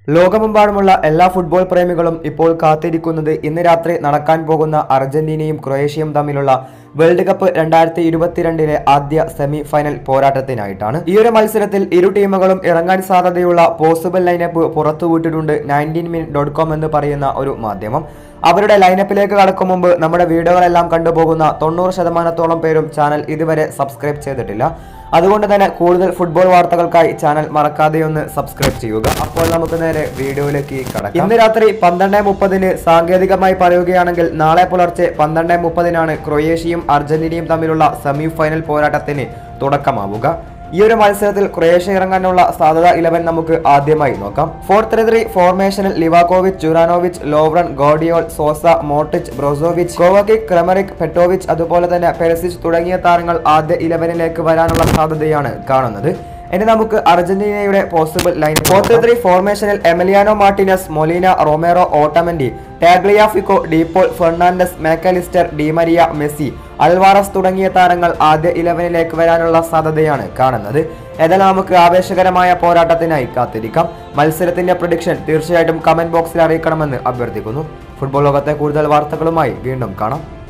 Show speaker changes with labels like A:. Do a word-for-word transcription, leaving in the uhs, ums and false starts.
A: ലോകമെമ്പാടുമുള്ള എല്ലാ ഫുട്ബോൾ പ്രേമികളും ഇപ്പോൾ കാത്തിരിക്കുന്നത് ഇന്ന് രാത്രി നടക്കാൻ പോകുന്ന അർജന്റീനയും ക്രൊയേഷ്യയും തമ്മിലുള്ള വേൾഡ് കപ്പ് രണ്ടായിരത്തി ഇരുപത്തിരണ്ടിലെ ആദ്യ സെമി ഫൈനൽ പോരാട്ടത്തിനായിട്ടാണ്. ഈ ഒരു മത്സരത്തിൽ ഇരു ടീമുകളും ഇറങ്ങാൻ സാധ്യതയുള്ള പോസിബിൾ ലൈനപ്പ് പുറത്തുവിട്ടിട്ടുണ്ട് നയൻറ്റീൻ മിനിറ്റ് ഡോട്ട് കോം എന്ന് പറയുന്ന ഒരു മാധ്യമം. അവരുടെ ലൈനപ്പിലേക്ക് കടക്കും മുമ്പ് നമ്മുടെ വീഡിയോകളെല്ലാം കണ്ടുപോകുന്ന തൊണ്ണൂറ് ശതമാനത്തോളം പേരും ചാനൽ ഇതുവരെ സബ്സ്ക്രൈബ് ചെയ്തിട്ടില്ല. അതുകൊണ്ട് തന്നെ കൂടുതൽ ഫുട്ബോൾ വാർത്തകൾക്കായി ചാനൽ മറക്കാതെ ഒന്ന് സബ്സ്ക്രൈബ് ചെയ്യുക. അപ്പോൾ നമുക്ക് നേരെ വീഡിയോയിലേക്ക് കടക്കാം. ഇന്ന് രാത്രി പന്ത്രണ്ട് മുപ്പതിന് സാങ്കേതികമായി പറയുകയാണെങ്കിൽ നാളെ പുലർച്ചെ പന്ത്രണ്ട് മുപ്പതിനാണ് ക്രൊയേഷ്യയും അർജന്റീനയും തമ്മിലുള്ള സെമി ഫൈനൽ പോരാട്ടത്തിന് തുടക്കമാവുക. ഈ ഒരു മത്സരത്തിൽ ക്രൊയേഷ്യ ഇറങ്ങാനുള്ള സാധ്യത ഇലവൻ നമുക്ക് ആദ്യമായി നോക്കാം. ഫോർ ത്രീ ത്രീ ഫോർമേഷനിൽ Livakovic, Juranovic, Lovren, Gvardiol, Sosa, Modric, Brozovic, കോവക്കിക്, ക്രെമറിക്, പെറ്റോവിച്ച് അതുപോലെ തന്നെ പെരിസിച്ച് തുടങ്ങിയ താരങ്ങൾ ആദ്യ ഇലവനിലേക്ക് വരാനുള്ള സാധ്യതയാണ് കാണുന്നത്. ഇനി നമുക്ക് അർജന്റീനയുടെ possible line. Four three three ഫോർമേഷനിൽ Emiliano Martinez, Molina, Romero, Otamendi, Tagliafico, De Paul, Fernandez, Mac Allister, Di Maria, Messi, Alvarez തുടങ്ങിയ താരങ്ങൾ ആദ്യ ഇലവനിലേക്ക് വരാനുള്ള സാധ്യതയാണ് കാണുന്നത്. ഏതായാലും നമുക്ക് ആവേശകരമായ പോരാട്ടത്തിനായി കാത്തിരിക്കാം. മത്സരത്തിന്റെ പ്രഡിക്ഷൻ തീർച്ചയായിട്ടും കമന്റ് ബോക്സിൽ അറിയിക്കണമെന്ന് അഭ്യർത്ഥിക്കുന്നു. ഫുട്ബോൾ ലോകത്തെ കൂടുതൽ വാർത്തകളുമായി വീണ്ടും കാണാം.